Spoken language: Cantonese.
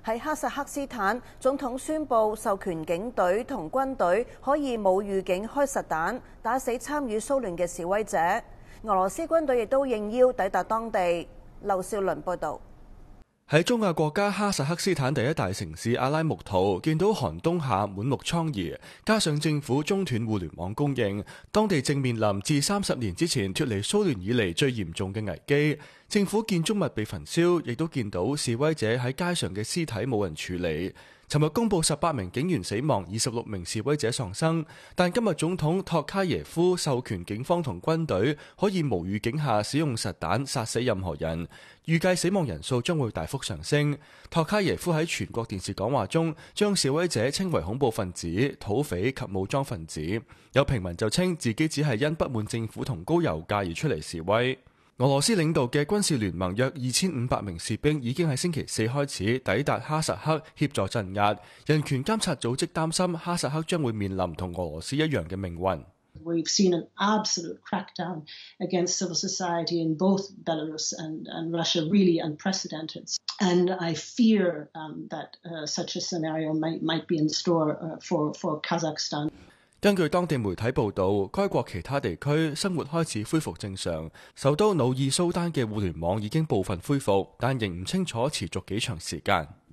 喺哈薩克斯坦，總統宣布授權警隊同軍隊可以冇預警開實彈，打死參與騷亂嘅示威者。俄羅斯軍隊亦都應邀抵達當地。劉少麟報導。 喺中亞國家哈薩克斯坦第一大城市阿拉木圖，見到寒冬下滿目瘡痍，加上政府中斷互聯網供應，當地正面臨自30年之前脫離蘇聯以嚟最嚴重嘅危機。政府建築物被焚燒，亦都見到示威者喺街上嘅屍體冇人處理。尋日公佈18名警員死亡，26名示威者喪生。但今日總統托卡耶夫授權警方同軍隊可以無預警下使用實彈殺死任何人，預計死亡人數將會大幅上升。托卡耶夫喺全國電視講話中將示威者稱為恐怖分子、土匪及武裝分子。有平民就稱自己只係因不滿政府同高油價而出嚟示威。俄羅斯領導嘅軍事聯盟約2500名士兵已經喺星期4開始抵達哈薩克協助鎮壓。人權監察組織擔心哈薩克將會面臨同俄羅斯一樣嘅命運。 We've seen an absolute crackdown against civil society in both Belarus and Russia, really unprecedented. And I fear that such a scenario might be in store for Kazakhstan. 根據當地媒體報導，該國其他地區生活開始恢復正常。首都努爾蘇丹嘅互聯網已經部分恢復，但仍唔清楚持續幾長時間。